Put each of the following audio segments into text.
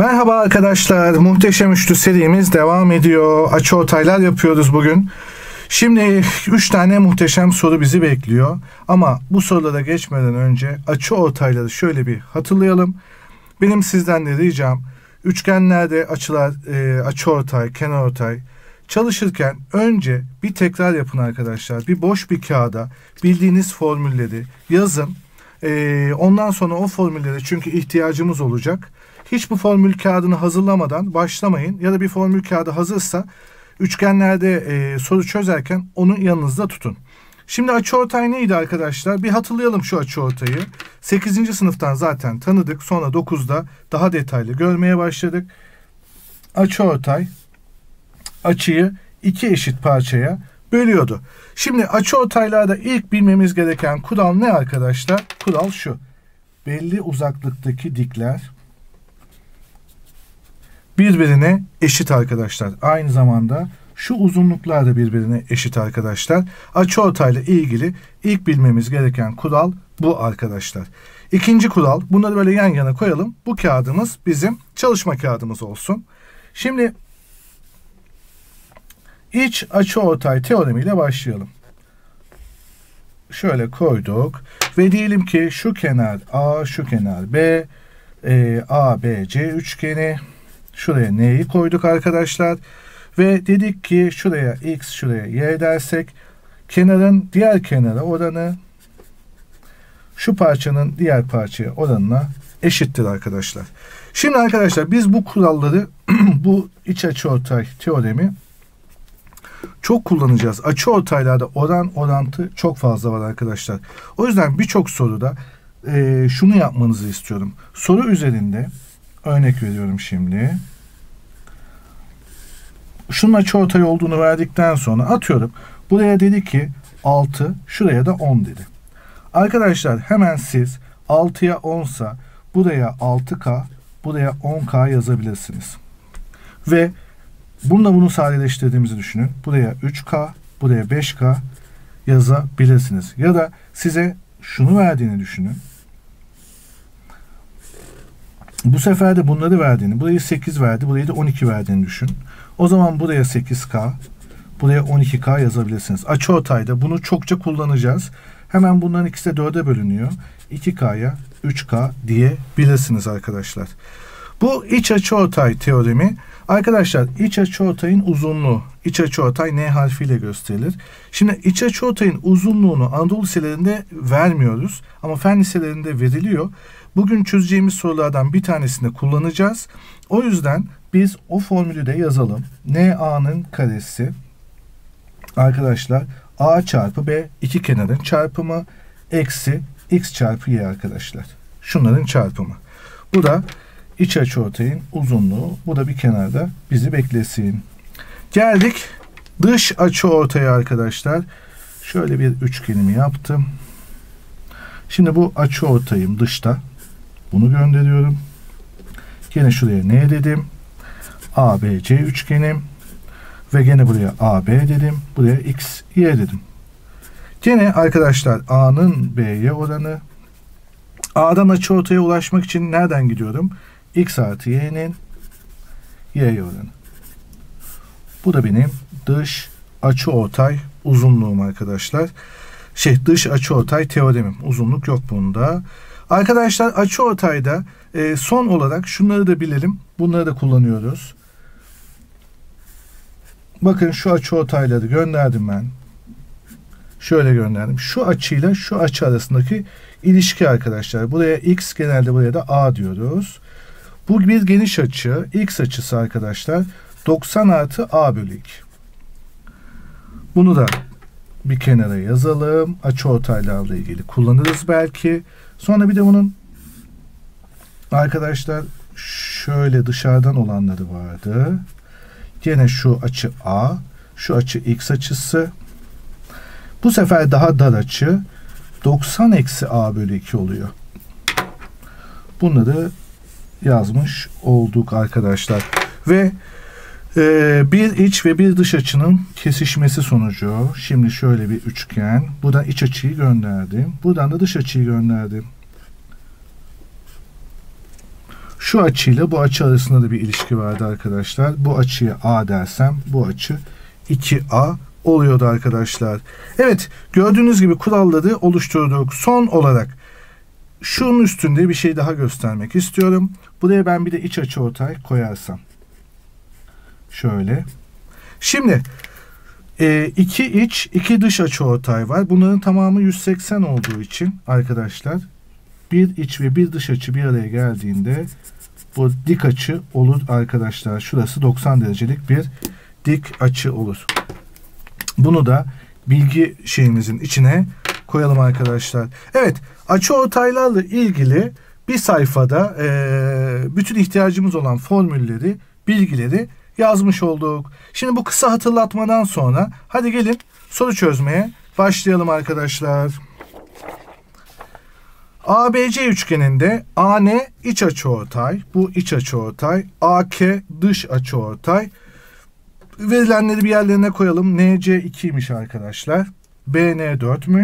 Merhaba arkadaşlar, Muhteşem Üçlü serimiz devam ediyor. Açıortaylar yapıyoruz bugün. Şimdi 3 tane muhteşem soru bizi bekliyor. Ama bu sorulara geçmeden önce açıortayları şöyle bir hatırlayalım. Benim sizden de ricam, üçgenlerde açılar, açıortay, kenarortay çalışırken önce bir tekrar yapın arkadaşlar. Bir boş bir kağıda bildiğiniz formülleri yazın. Ondan sonra o formüllere çünkü ihtiyacımız olacak. Hiç bu formül kağıdını hazırlamadan başlamayın. Ya da bir formül kağıdı hazırsa üçgenlerde soru çözerken onu yanınızda tutun. Şimdi açıortay neydi arkadaşlar? Bir hatırlayalım şu açıortayı. 8. sınıftan zaten tanıdık. Sonra 9'da daha detaylı görmeye başladık. Açıortay açıyı iki eşit parçaya bölüyordu. Şimdi açıortaylarda ilk bilmemiz gereken kural ne arkadaşlar? Kural şu. Belli uzaklıktaki dikler birbirine eşit arkadaşlar. Aynı zamanda şu uzunluklar da birbirine eşit arkadaşlar. Açıortayla ilgili ilk bilmemiz gereken kural bu arkadaşlar. İkinci kural, bunları böyle yan yana koyalım. Bu kağıdımız bizim çalışma kağıdımız olsun. Şimdi iç açıortay teoremiyle başlayalım. Şöyle koyduk ve diyelim ki şu kenar A, şu kenar B, ABC üçgeni. Şuraya N'yi koyduk arkadaşlar. Ve dedik ki şuraya X, şuraya Y dersek kenarın diğer kenara oranı şu parçanın diğer parçaya oranına eşittir arkadaşlar. Şimdi arkadaşlar biz bu kuralları bu iç açıortay teoremi çok kullanacağız. Açıortaylarda oran orantı çok fazla var arkadaşlar. O yüzden birçok soruda şunu yapmanızı istiyorum. Soru üzerinde örnek veriyorum şimdi. Şunun açıortay olduğunu verdikten sonra atıyorum. Buraya dedi ki 6, şuraya da 10 dedi. Arkadaşlar hemen siz 6'ya 10'sa buraya 6K, buraya 10K yazabilirsiniz. Ve bununla bunu sadeleştirdiğimizi düşünün. Buraya 3K, buraya 5K yazabilirsiniz. Ya da size şunu verdiğini düşünün. Bu sefer de bunları verdiğini, burayı 8 verdi, burayı da 12 verdiğini düşün. O zaman buraya 8K, buraya 12K yazabilirsiniz. Açıortayda bunu çokça kullanacağız. Hemen bunların ikisi de 4'e bölünüyor. 2K'ya 3K diyebilirsiniz arkadaşlar. Bu iç açıortay teoremi arkadaşlar iç açıortayın uzunluğu, iç açıortay N harfiyle gösterilir. Şimdi iç açıortayın uzunluğunu Anadolu liselerinde vermiyoruz ama fen liselerinde veriliyor. Bugün çözeceğimiz sorulardan bir tanesini kullanacağız. O yüzden biz o formülü de yazalım. NA'nın karesi arkadaşlar A çarpı B iki kenarın çarpımı eksi X çarpı Y arkadaşlar. Şunların çarpımı. Bu da iç açıortayın uzunluğu. Bu da bir kenarda bizi beklesin. Geldik dış açıortaya arkadaşlar. Şöyle bir üçgenimi yaptım. Şimdi bu açıortayım dışta. Bunu gönderiyorum. Gene şuraya N dedim. ABC üçgenim. Ve gene buraya AB dedim. Buraya X, Y dedim. Gene arkadaşlar A'nın B'ye oranı. A'dan açıortaya ulaşmak için nereden gidiyorum? X artı Y'nin Y'ye oranı. Bu da benim dış açıortay uzunluğum arkadaşlar. Dış açıortay teoremim. Uzunluk yok bunda. Arkadaşlar açıortayda son olarak şunları da bilelim. Bunları da kullanıyoruz. Bakın şu açıortayları gönderdim ben. Şöyle gönderdim. Şu açıyla şu açı arasındaki ilişki arkadaşlar. Buraya X, genelde buraya da A diyoruz. Bu bir geniş açı. X açısı arkadaşlar 90 artı A bölü 2. Bunu da bir kenara yazalım. Açıortaylarla ilgili kullanırız belki. Sonra bir de bunun arkadaşlar şöyle dışarıdan olanları vardı. Gene şu açı A, şu açı X açısı. Bu sefer daha dar açı 90 eksi A bölü 2 oluyor. Bunları yazmış olduk arkadaşlar. Ve bir iç ve bir dış açının kesişmesi sonucu. Şimdi şöyle bir üçgen. Buradan iç açıyı gönderdim. Buradan da dış açıyı gönderdim. Şu açıyla bu açı arasında da bir ilişki vardı arkadaşlar. Bu açıya A dersem bu açı 2A oluyordu arkadaşlar. Evet, gördüğünüz gibi kuralları oluşturduk. Son olarak şunun üstünde bir şey daha göstermek istiyorum. Buraya ben bir de iç açıortay koyarsam. Şöyle. Şimdi 2 iç, 2 dış açıortay var. Bunların tamamı 180 olduğu için arkadaşlar bir iç ve bir dış açı bir araya geldiğinde bu dik açı olur arkadaşlar. Şurası 90 derecelik bir dik açı olur. Bunu da bilgi şeyimizin içine koyalım arkadaşlar. Evet, açıortaylarla ilgili bir sayfada bütün ihtiyacımız olan formülleri, bilgileri yazmış olduk. Şimdi bu kısa hatırlatmadan sonra hadi gelin soru çözmeye başlayalım arkadaşlar. ABC üçgeninde AN iç açıortay, bu iç açıortay, AK dış açıortay. Verilenleri bir yerlerine koyalım. NC 2'ymiş arkadaşlar. BN 4'müş.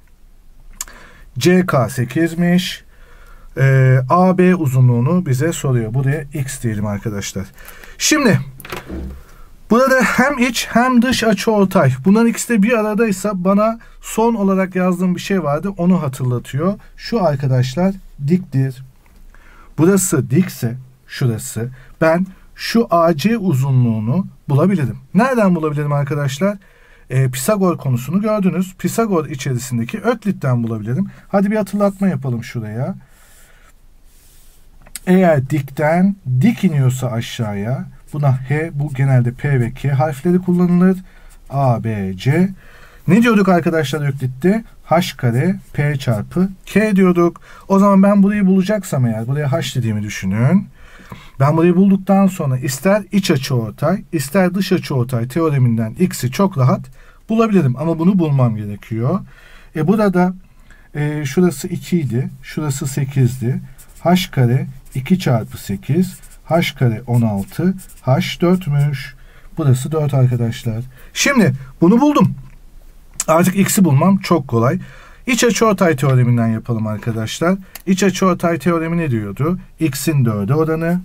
CK 8'miş. AB uzunluğunu bize soruyor. Buraya X diyelim arkadaşlar. Şimdi burada hem iç hem dış açıortay. Bunların ikisi de bir aradaysa bana son olarak yazdığım bir şey vardı. Onu hatırlatıyor. Şu arkadaşlar diktir. Burası dikse şurası. Ben şu AC uzunluğunu bulabilirim. Nereden bulabilirim arkadaşlar? Pisagor konusunu gördünüz. Pisagor içerisindeki Öklit'ten bulabilirim. Hadi bir hatırlatma yapalım şuraya. Eğer dikten dik iniyorsa aşağıya, buna H, bu genelde P ve K harfleri kullanılır. A, B, C. Ne diyorduk arkadaşlar Öklit'te? H kare P çarpı K diyorduk. O zaman ben burayı bulacaksam eğer, buraya H dediğimi düşünün. Ben burayı bulduktan sonra ister iç açıortay, ister dış açıortay teoreminden X'i çok rahat bulabilirim. Ama bunu bulmam gerekiyor. Burada şurası 2 idi, şurası 8'di. H kare 2 çarpı 8, H kare 16, H 4'müş. Burası 4 arkadaşlar. Şimdi bunu buldum. Artık X'i bulmam çok kolay. İç açıortay teoreminden yapalım arkadaşlar. İç açıortay teoremi ne diyordu? X'in 4'e oranı,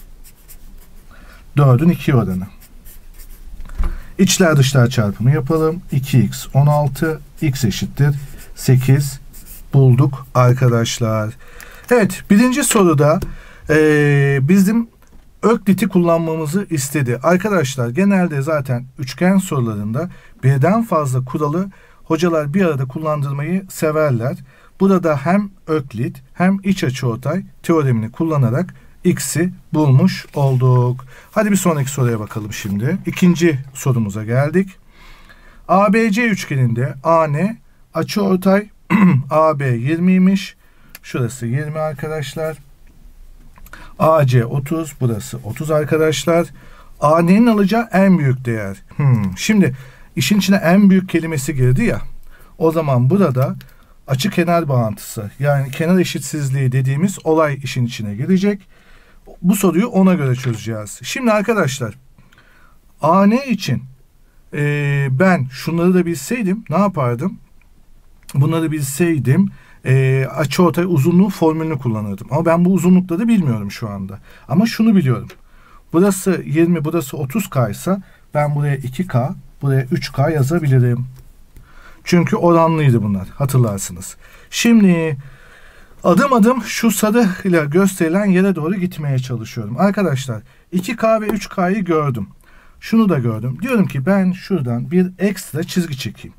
4'ün 2'ye oranı. İçler dışlar çarpımı yapalım. 2x 16, x eşittir 8 bulduk arkadaşlar. Evet, birinci soruda bizim Öklit'i kullanmamızı istedi. Arkadaşlar genelde zaten üçgen sorularında birden fazla kuralı hocalar bir arada kullandırmayı severler. Burada hem Öklit hem iç açıortay teoremini kullanarak X'i bulmuş olduk. Hadi bir sonraki soruya bakalım şimdi. İkinci sorumuza geldik. ABC üçgeninde AN açıortay AB 20'ymiş. Şurası 20 arkadaşlar. AC 30, burası 30 arkadaşlar. AN'nin alacağı en büyük değer. Şimdi işin içine en büyük kelimesi girdi ya. O zaman burada açı kenar bağıntısı, yani kenar eşitsizliği dediğimiz olay işin içine girecek. Bu soruyu ona göre çözeceğiz. Şimdi arkadaşlar AN için ben şunları da bilseydim ne yapardım? Bunları bilseydim açıortay uzunluğu formülünü kullanırdım. Ama ben bu uzunlukları bilmiyorum şu anda. Ama şunu biliyorum. Burası 20, burası 30K ise ben buraya 2K, buraya 3K yazabilirim. Çünkü oranlıydı bunlar, hatırlarsınız. Şimdi adım adım şu sarı ile gösterilen yere doğru gitmeye çalışıyorum. Arkadaşlar 2K ve 3K'yı gördüm. Şunu da gördüm. Diyorum ki ben şuradan bir ekstra çizgi çekeyim.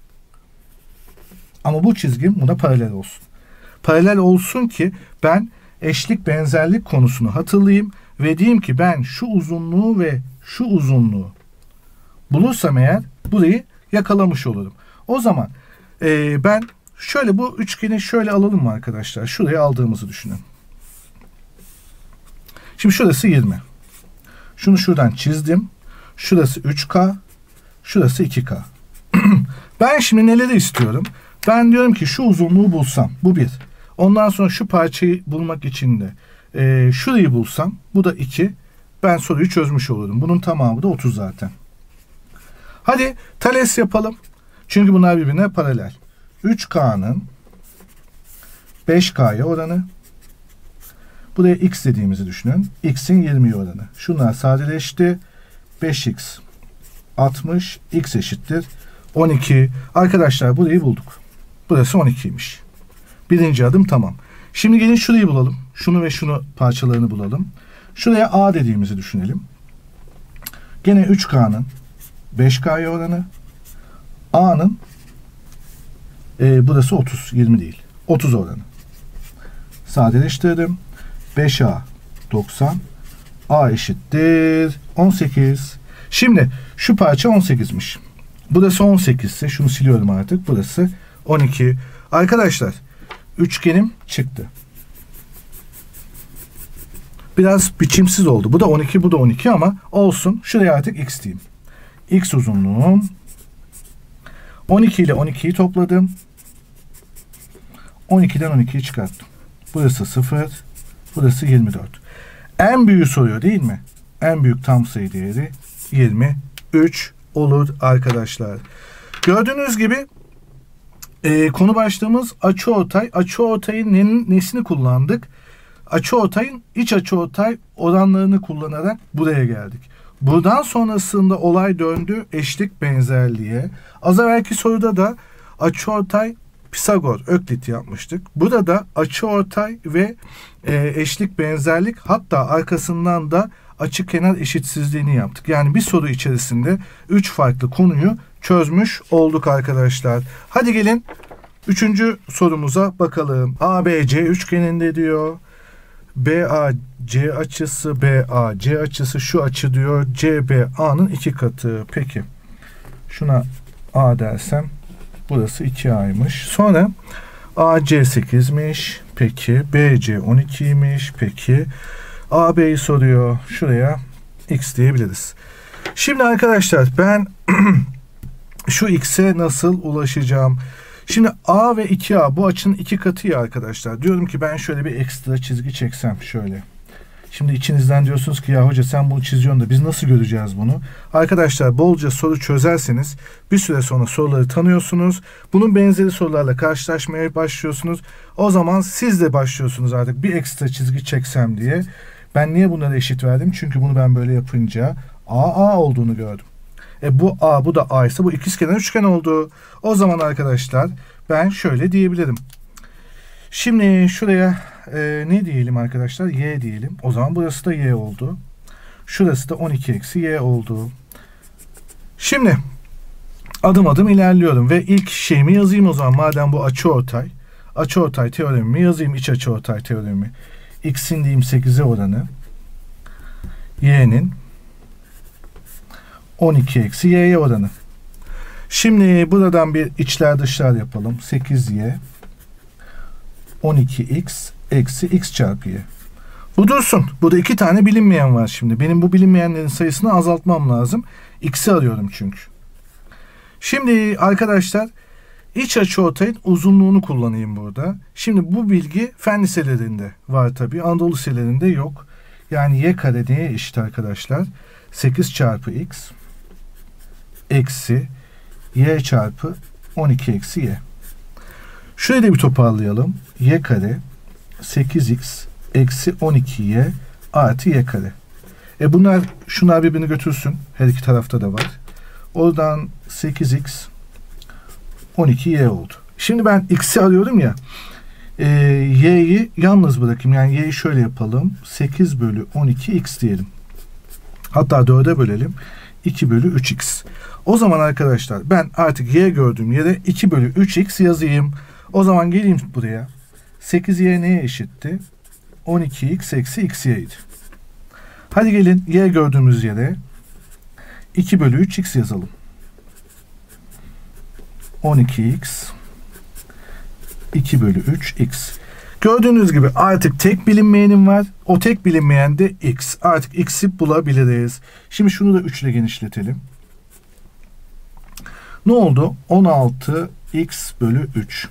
Ama bu çizgim buna paralel olsun. Paralel olsun ki ben eşlik benzerlik konusunu hatırlayayım ve diyeyim ki ben şu uzunluğu ve şu uzunluğu bulursam eğer burayı yakalamış olurum. O zaman ben şöyle bu üçgeni şöyle alalım mı arkadaşlar? Şuraya aldığımızı düşünün. Şimdi şurası 20. Şunu şuradan çizdim. Şurası 3K. Şurası 2K. Ben şimdi neleri istiyorum? Ben diyorum ki şu uzunluğu bulsam. Bu 1. Ondan sonra şu parçayı bulmak için de şurayı bulsam. Bu da 2. Ben soruyu çözmüş olurum. Bunun tamamı da 30 zaten. Hadi Thales yapalım. Çünkü bunlar birbirine paralel. 3K'nın 5K'ya oranı. Buraya x dediğimizi düşünün. X'in 20'ye oranı. Şunlar sadeleşti. 5x 60, x eşittir 12. Arkadaşlar burayı bulduk. Burası 12'ymiş. Birinci adım tamam. Şimdi gelin şurayı bulalım. Şunu ve şunu parçalarını bulalım. Şuraya a dediğimizi düşünelim. Gene 3K'nın 5K'ya oranı. A'nın burası 30, 20 değil. 30 oranı. Sadeleştirdim. 5A 90. A eşittir 18. Şimdi şu parça 18'miş. Burası 18 ise şunu siliyorum artık. Burası 12. Arkadaşlar üçgenim çıktı. Biraz biçimsiz oldu. Bu da 12, bu da 12 ama olsun. Şuraya artık x diyeyim. X uzunluğum 12 ile 12'yi topladım. 12'den 12'yi çıkarttım. Burası 0. Burası 24. En büyüğü soruyor değil mi? En büyük tam sayı değeri 23 olur arkadaşlar. Gördüğünüz gibi konu başlığımız açıortay. Açıortayın nesini kullandık? Açıortayın iç açıortay oranlarını kullanarak buraya geldik. Buradan sonrasında olay döndü eşlik benzerliğe. Az evvelki soruda da açıortay Pisagor, Öklit yapmıştık. Burada da açıortay ve eşlik benzerlik, hatta arkasından da açıkenar eşitsizliğini yaptık. Yani bir soru içerisinde 3 farklı konuyu çözmüş olduk arkadaşlar. Hadi gelin 3. sorumuza bakalım. ABC üçgeninde diyor. BAC açısı, BAC açısı şu açı diyor. CBA'nın 2 katı. Peki. Şuna A dersem burası 2A'ymış. Sonra AC 8'miş. Peki. BC 12'ymiş. Peki. AB'yi soruyor. Şuraya X diyebiliriz. Şimdi arkadaşlar ben şu X'e nasıl ulaşacağım? Şimdi A ve 2A bu açının 2 katı ya arkadaşlar. Diyorum ki ben şöyle bir ekstra çizgi çeksem şöyle. Şimdi içinizden diyorsunuz ki ya hoca sen bunu çiziyorsun da biz nasıl göreceğiz bunu? Arkadaşlar bolca soru çözerseniz bir süre sonra soruları tanıyorsunuz. Bunun benzeri sorularla karşılaşmaya başlıyorsunuz. O zaman siz de başlıyorsunuz artık bir ekstra çizgi çeksem diye. Ben niye bunlara eşit verdim? Çünkü bunu ben böyle yapınca A olduğunu gördüm. Bu A, bu da A ise bu ikizkenar üçgen oldu. O zaman arkadaşlar ben şöyle diyebilirim. Şimdi şuraya ne diyelim arkadaşlar? Y diyelim. O zaman burası da Y oldu. Şurası da 12 eksi Y oldu. Şimdi adım adım ilerliyorum ve ilk şeyimi yazayım o zaman. Madem bu açıortay. Açıortay teoremimi yazayım. İç açıortay teoremi. X'in diyeyim 8'e oranı. Y'nin 12 eksi Y'ye oranı. Şimdi buradan bir içler dışlar yapalım. 8Y 12X eksi X çarpı Y. Bu dursun. Burada 2 tane bilinmeyen var şimdi. Benim bu bilinmeyenlerin sayısını azaltmam lazım. X'i arıyorum çünkü. Şimdi arkadaşlar iç açıortayın uzunluğunu kullanayım burada. Şimdi bu bilgi fen liselerinde var tabii. Anadolu liselerinde yok. Yani Y kare neye eşit arkadaşlar? 8 çarpı X eksi Y çarpı 12 eksi Y. Şöyle de bir toparlayalım. Y kare 8X eksi 12Y artı Y kare. Şunlar birbirini götürsün. Her iki tarafta da var. Oradan 8X 12Y oldu. Şimdi ben X'i arıyorum ya. Y'yi yalnız bırakayım. Yani Y'yi şöyle yapalım. 8 bölü 12X diyelim. Hatta 4'e bölelim. 2 bölü 3X. O zaman arkadaşlar ben artık Y gördüğüm yere 2 bölü 3X yazayım. O zaman geleyim buraya. 8Y neye eşitti? 12X eksi XY'ydi. Hadi gelin Y gördüğümüz yere 2 bölü 3X yazalım. 12X 2 bölü 3X. Gördüğünüz gibi artık tek bilinmeyenim var. O tek bilinmeyen de X. Artık X'i bulabiliriz. Şimdi şunu da 3 ile genişletelim. Ne oldu? 16X bölü 3.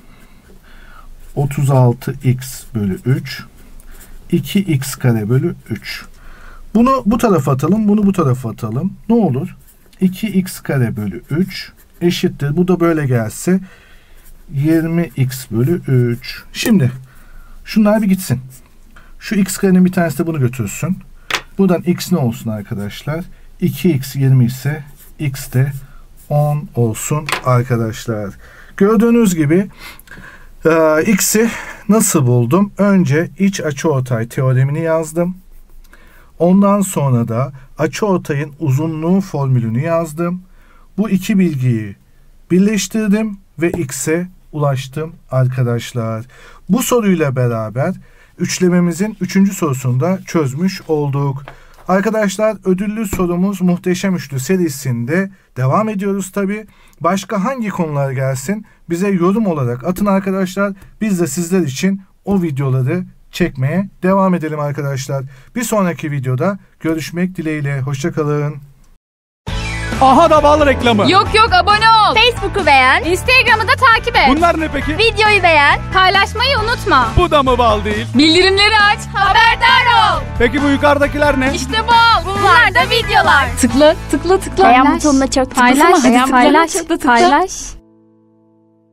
36X bölü 3. 2X kare bölü 3. Bunu bu tarafa atalım. Bunu bu tarafa atalım. Ne olur? 2X kare bölü 3 eşittir. Bu da böyle gelse 20X bölü 3. Şimdi şunlar bir gitsin. Şu x karenin bir tanesi de bunu götürsün. Buradan x ne olsun arkadaşlar? 2x 20 ise x de 10 olsun arkadaşlar. Gördüğünüz gibi x'i nasıl buldum? Önce iç açıortay teoremini yazdım. Ondan sonra da açıortayın uzunluğu formülünü yazdım. Bu iki bilgiyi birleştirdim ve x'e ulaştım arkadaşlar. Bu soruyla beraber üçlememizin 3. sorusunu da çözmüş olduk. Arkadaşlar ödüllü sorumuz Muhteşem Üçlü serisinde devam ediyoruz tabi. Başka hangi konular gelsin bize yorum olarak atın arkadaşlar. Biz de sizler için o videoları çekmeye devam edelim arkadaşlar. Bir sonraki videoda görüşmek dileğiyle. Hoşça kalın. Aha da bal reklamı. Yok abone ol. Facebook'u beğen, Instagram'ı da takip et. Bunlar ne peki? videoyu beğen. Paylaşmayı unutma. Bu da mı bal değil? Bildirimleri aç. Haberdar ol. Peki bu yukarıdakiler ne? İşte bu. Bunlar da videolar. Tıkla. Tıkla. Beğen butonuna çok tıklasana. Paylaş. Hadi Beğen paylaş. butonuna tıkla. Paylaş.